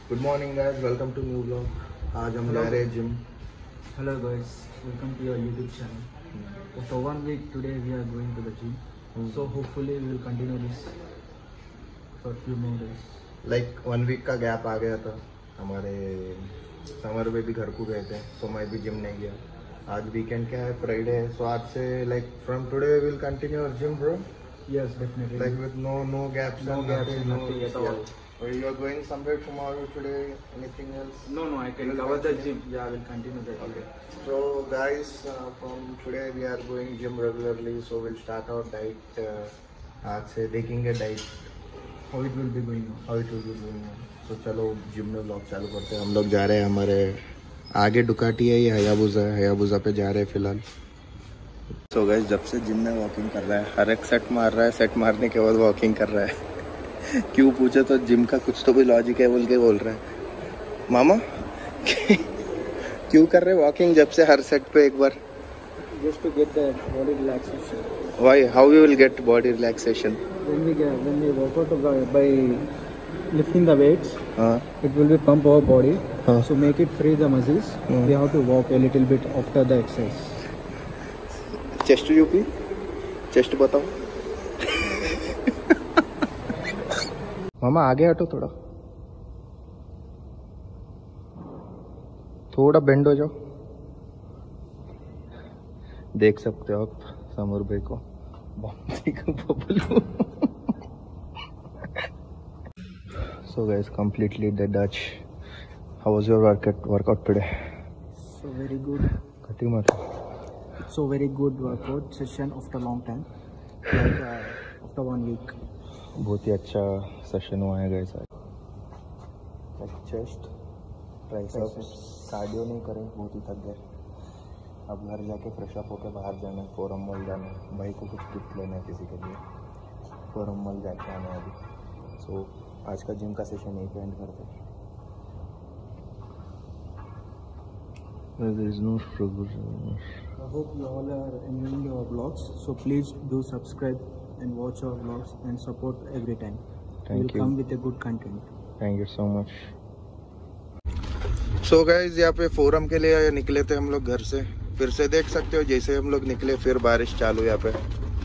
Good morning guys, welcome to new vlog. आज हम जा रहे हैं gym. Hello guys, welcome to your YouTube channel. After 1 week today we are going to the gym. So hopefully we will continue this for few more days. Like 1 week का gap आ गया था. हमारे समर में भी घर को गए थे, so मैं भी जिम नहीं गया. आज वीकेंड क्या है, फ्राइडे है, so आज से like from today we will continue our gym, bro. Yes, definitely. Like with no gaps, nothing at all. Or you are going somewhere tomorrow, today, anything else? No, I can cover the gym. Yeah, I will continue that. Okay. So guys, from today we are going gym regularly, so we'll start our diet. आज से देखेंगे diet. How it will be going on. How it will be going on. So चलो gym में vlog चालू करते हैं. हम लोग जा रहे हैं, हमारे आगे डुकाटी है, ये हयाबुजा पे जा रहे हैं फिलहाल. So guys, जब से जिम में वॉकिंग कर रहा है, हर एक सेट मार रहा है, सेट मारने के बाद वॉकिंग कर रहा है. क्यों पूछे तो जिम का कुछ तो भी लॉजिक है बोल के बोल रहा है. मामा क्यों कर रहे वॉकिंग जब से हर सेट पे एक बार? Just to get the body relaxation. Why? How you will get body relaxation? When we work out by lifting the weights, it will be pump our body. So make it free the muscles. We have to walk a little bit after the exercise. Chest यूपी, chest बताओ. मामा आगे हटो, थोड़ा bend हो जाओ. देख सकते हो आप समर भाई को. So guys, completely the Dutch. How was your workout today? So very good. कटी मत. So very good workout session after long time, like after 1 week. बहुत ही अच्छा सेशन हुआ है गाइस. चेस्ट ट्राइसेप्स कार्डियो नहीं करें, बहुत ही थक गए. अब घर जाके फ्रेश अप होकर बाहर जाना है, फोरम मॉल जाना है. भाई को कुछ गिफ्ट लेना है किसी के लिए, फोरम मॉल जाके आना है अभी. सो आज का जिम का सेशन यहीं पे एंड करते हैं. There is no progress. I hope you all are enjoying our vlogs. So please do subscribe and watch our vlogs and support every time. Thank you. Come with a good content. Thank you so much. So guys, यहाँ पे forum के लिए निकले थे हम लोग घर से. फिर से देख सकते हो जैसे हम लोग निकले फिर बारिश चालू. यहाँ पे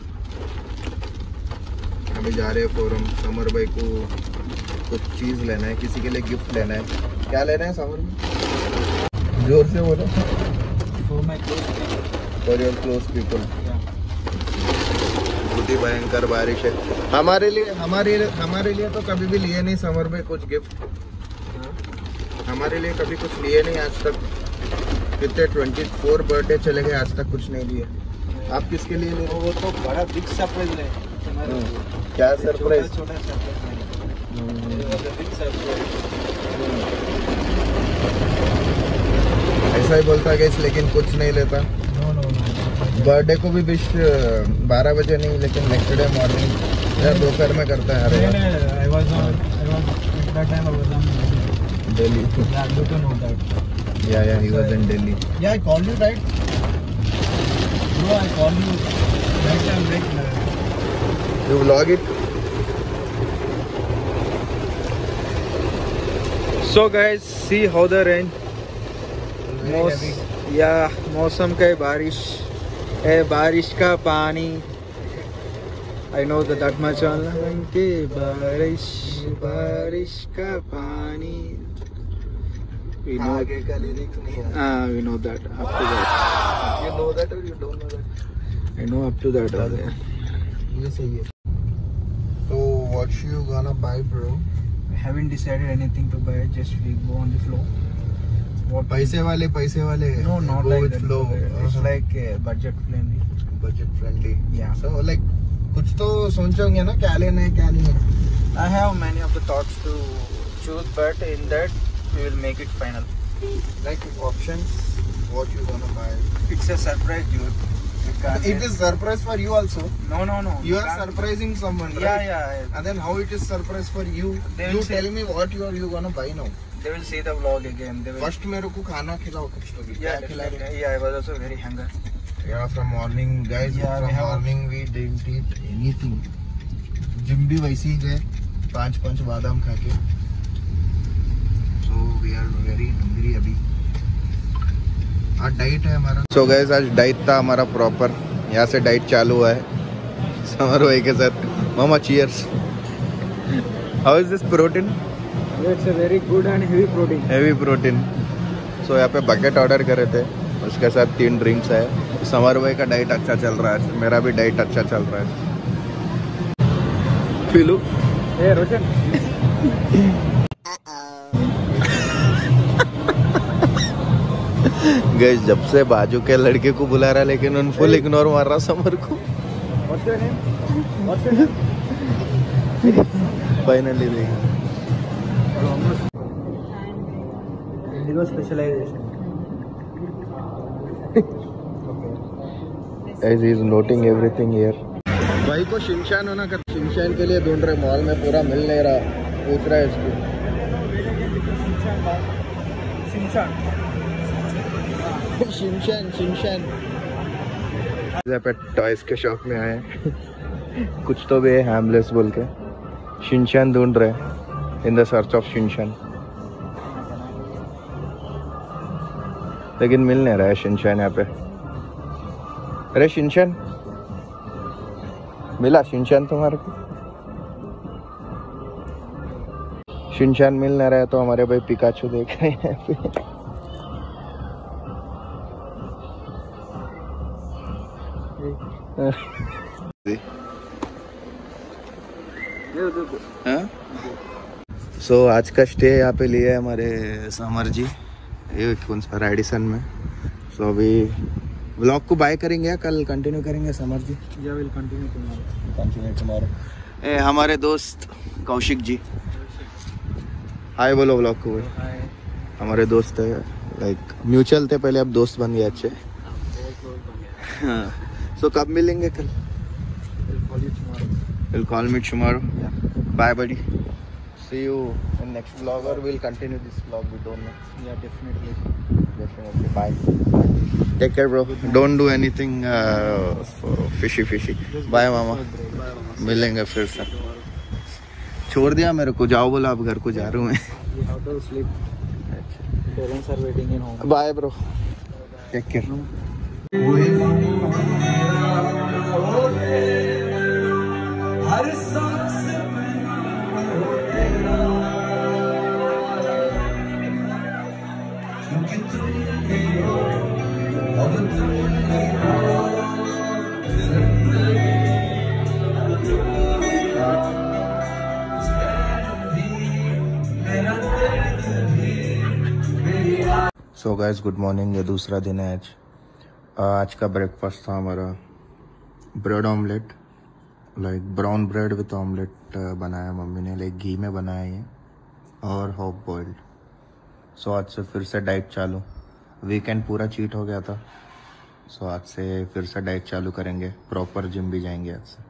अभी जा रहे हैं फोरम. समर भाई को कुछ चीज लेना है, किसी के लिए गिफ्ट लेना है. क्या लेना है समर में? जोर से बोलो. For my close people. For your close people. Yeah. बहुत ही भयंकर बारिश है. हमारे लिए तो कभी भी लिए नहीं समर में कुछ गिफ्ट. हमारे लिए कभी कुछ लिए नहीं आज तक. कितने 24 बर्थडे चले गए, आज तक कुछ नहीं लिए. आप किसके लिए ले? वो तो बड़ा बिग सरप्राइज है. क्या सरप्राइज? छोटा सरप्राइज. ऐसा ही बोलता गैस, लेकिन कुछ नहीं लेता. बर्थडे को भी विश 12 बजे नहीं, लेकिन नेक्स्ट डे मॉर्निंग या दोपहर में करता है. I was that time I was on Delhi. Yeah, you don't know that. Yeah, he was in Delhi. Yeah, I called you, right? No, I called you. Right time, right. You vlog it. So guys, see how the rain. मौसम का बारिश है, बारिश का पानी. I know that much online के बारिश का पानी. We know. आगे का लिरिक्स नहीं है. We know that. Up to that. You know that or you don't know that? I know up to that. ये सही है. So what you gonna buy, bro? I haven't decided anything to buy. Just we go on the flow. पैसे वाले No, not like that. Flow. It's like budget friendly. Yeah. So like कुछ तो सोचोगे ना क्या लेना है क्या नहीं है. I have many of the thoughts to choose, but in that we will make it final. Like options, what you gonna buy? It's a surprise, dude. It is surprise for you also. No. You are surprising someone, right? Yeah. And then how it is surprise for you? You tell me what you gonna buy now. They will see the vlog again. First मेरे को खाना खिलाओ कुछ तो भी. Yeah, I was also very hungry. Yeah, from morning guys. Yeah, from morning we didn't eat anything. Gym भी वैसे ही गए 5 बादाम खा के. डाइट है हमारा। सो गाइस आज डाइट था हमारा प्रॉपर, यहाँ से डाइट चालू हुआ है समर भाई के साथ। मामा cheers. How is this protein? It's a very good and heavy protein. Heavy protein. So यहाँ पे बकेट ऑर्डर करे थे, उसके साथ 3 ड्रिंक्स है। समर भाई का डाइट अच्छा चल रहा है, मेरा भी डाइट अच्छा चल रहा है। पीलू Hey Roshan. गैस जब से बाजू के लड़के को बुला रहा, लेकिन उन फुल इग्नोर मार रहा समर को। What's your name? What's your name? Finally देखा। Indigo specialization. Guys, he is noting everything here. भाई को शिनशान होना कर, शिनशान के लिए ढूंढ रहे, मॉल में पूरा मिल नहीं रहा, पूछ रहा है इसको। शिनशान शिनशान पे टॉयज के शॉप में आए कुछ तो भी है हैमलेस बोल के। शिनशान ढूंढ रहे, इन द सर्च ऑफ शिनशान, लेकिन मिल नहीं रहा है शिनशान यहाँ पे। अरे शिनशान मिला? शिनशान तुम्हारे को शिनशान मिल नहीं रहा है, तो हमारे भाई पिकाचू देख रहे हैं यहाँ पे। सो आज का स्टे यहाँ पे लिए हमारे समर जी, ये कौन सा रेडिसन में। सो अभी व्लॉग को बाय करेंगे या कल कंटिन्यू करेंगे Samar ji? Yeah, we'll continue tomorrow. ए हमारे दोस्त कौशिक जी, हाय बोलो व्लॉग को। Hi. हमारे दोस्त है, लाइक म्यूचुअल थे पहले, अब दोस्त बन गए अच्छे। हाँ, सो कब मिलेंगे? कल। We'll call you tomorrow. We'll call me tomorrow. Yeah. Bye buddy. See you in next vlog, or we'll continue this vlog, we don't know. Yeah, definitely. Definitely. Bye. Take care bro. Don't do anything fishy. Bye mama. मिलेंगे फिर से। छोड़ दिया मेरे को, जाओ बोला, अब घर को जा रहा हूँ मैं। We have to sleep. Parents are waiting in home. Bye bro. Take care. So guys good morning, ये दूसरा दिन है आज का ब्रेकफास्ट था हमारा bread omelette, like brown bread with omelette बनाया मम्मी ने, लाइक घी में बनाया ये, और हाफ बॉइल्ड। सो आज से फिर से डाइट चालू, वीकेंड पूरा चीट हो गया था, सो आज से फिर से डाइट चालू करेंगे, प्रॉपर जिम भी जाएंगे आज से।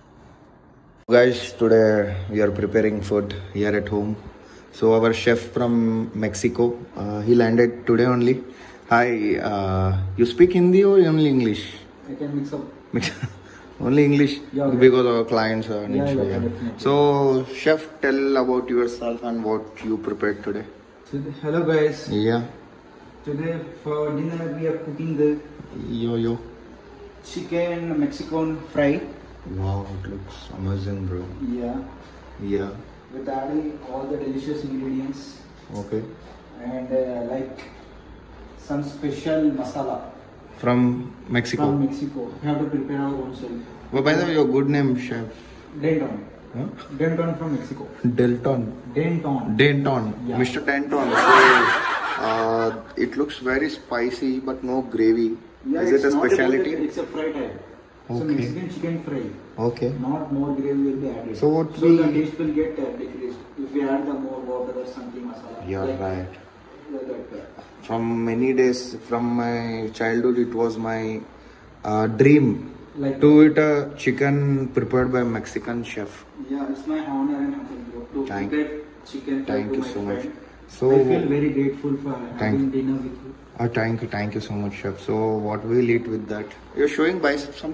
Guys today we are preparing food here at home. So our chef from Mexico, he landed today only. Hi, you speak Hindi or only English? I can mix up. Only English? Yeah, because our clients are yeah, definitely. So chef, tell about yourself and what you prepared today. Hello guys. Yeah. Today for dinner we are cooking the Yo. chicken Mexican fry. Wow, it looks amazing, bro. Yeah. With adding all the delicious ingredients. Okay. And like some special masala. From Mexico? From Mexico. We have to prepare our own self. Well, by the way, your good name, chef? Denton. Huh? Denton from Mexico. Denton. Yeah. Mr. Denton. So, it looks very spicy, but no gravy. Yeah, is it a not specialty? It's a fry type. So Okay. Mexican chicken fry. Okay. Not more gravy will be added. So what the taste will get decreased if we add the more water or something masala. You're like, right. Like that. From many days, from my childhood, it was my dream Like to eat a chicken prepared by Mexican chef. yeah, it's my honor and honor to Thank- prepare chicken fry Thank to you my so much. friend. So, I feel very grateful for having dinner with you. thank you so much, chef. So, what we'll eat with that? You're showing bicep something?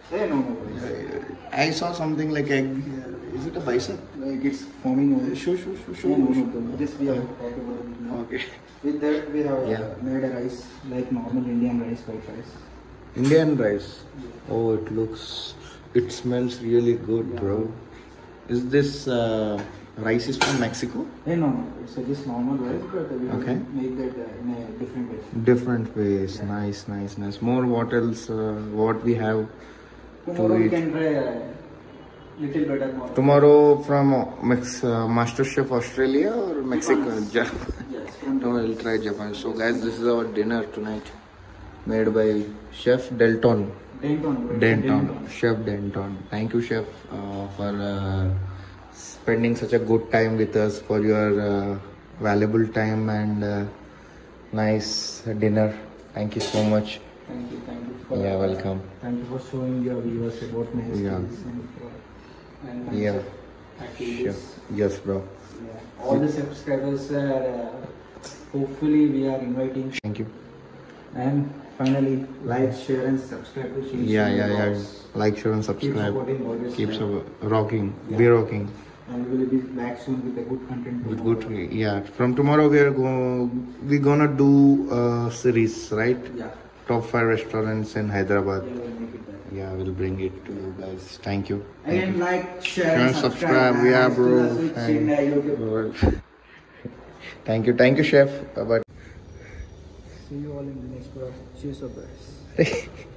Hey, no, no worries. I saw something like egg here. Is it a bicep? Like it's forming over. Show. No, no, no, no. Just we have to talk about it now. Okay. With that, we have Yeah. made a rice, like normal Indian rice, white rice. Indian rice. Oh, it smells really good, bro. Is this rice is from Mexico? Hey, no, no. It's just normal rice, but we have Okay. to make that in a different way. Different ways. Nice. More what else? What we have Tomorrow to we eat? can try a little better more. Tomorrow from MasterChef Australia or Mexico? Yes. No, I'll try Japan. So guys, this is our dinner tonight, made by Chef Denton. Chef Denton. Thank you, Chef, for spending such a good time with us, for your valuable time and nice dinner. Thank you so much. Thank you. Yeah, welcome. Thank you for showing your viewers about my Yeah. skills and my Yeah. activities. Sure. Yes, bro. Yeah. All the subscribers are hopefully we are inviting. Thank you. And finally, like, share, and subscribe to Shin Yeah. Like, share, and Keep subscribe. supporting what is Keeps there. rocking. Yeah. Be rocking. And we will be back soon with a good content. With good, yeah. From tomorrow we're gonna do a series, right? Yeah. Top 5 restaurants in Hyderabad. Yeah, we'll make it better. Yeah, we'll bring it to you guys. Thank you. Again, like, share, and subscribe. subscribe. Yeah, guys, bro. to the Switch in YouTube. Thank you, Chef. Bye. See you all in the next vlog. Cheers up, guys.